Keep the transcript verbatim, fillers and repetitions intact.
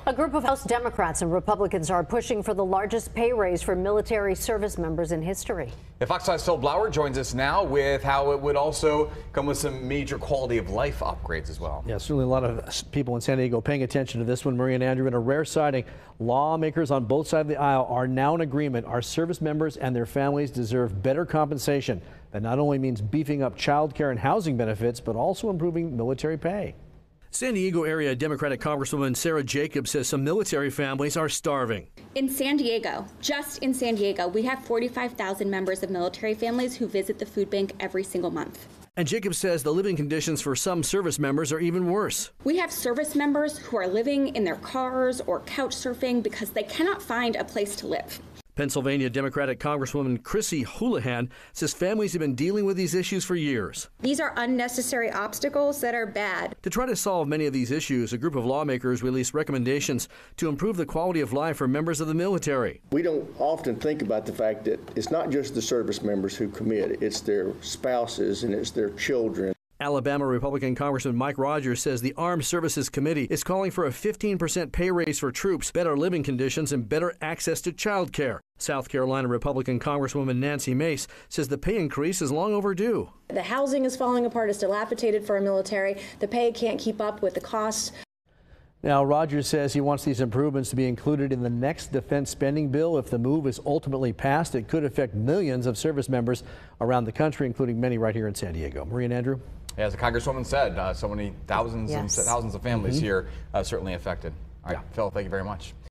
A group of House Democrats and Republicans are pushing for the largest pay raise for military service members in history. Yeah, Fox five's Phil Blauer joins us now with how it would also come with some major quality of life upgrades as well. Yeah, certainly a lot of people in San Diego paying attention to this one. Maria and Andrew, in a rare sighting, lawmakers on both sides of the aisle are now in agreement. Our service members and their families deserve better compensation. That not only means beefing up child care and housing benefits, but also improving military pay. San Diego area Democratic Congresswoman Sarah Jacobs says some military families are starving. In San Diego, just in San Diego, we have forty-five thousand members of military families who visit the food bank every single month. And Jacobs says the living conditions for some service members are even worse. We have service members who are living in their cars or couch surfing because they cannot find a place to live. Pennsylvania Democratic Congresswoman Chrissy Houlihan says families have been dealing with these issues for years. These are unnecessary obstacles that are bad. To try to solve many of these issues, a group of lawmakers released recommendations to improve the quality of life for members of the military. We don't often think about the fact that it's not just the service members who commit, it's their spouses and it's their children. Alabama Republican Congressman Mike Rogers says the Armed Services Committee is calling for a fifteen percent pay raise for troops, better living conditions, and better access to child care. South Carolina Republican Congresswoman Nancy Mace says the pay increase is long overdue. The housing is falling apart, it's dilapidated for our military. The pay can't keep up with the costs. Now, Rogers says he wants these improvements to be included in the next defense spending bill. If the move is ultimately passed, it could affect millions of service members around the country, including many right here in San Diego. Maria and Andrew. Yeah, as the Congresswoman said, uh, so many thousands yes. and thousands of families mm-hmm. here uh, certainly affected. All right, yeah. Phil, thank you very much.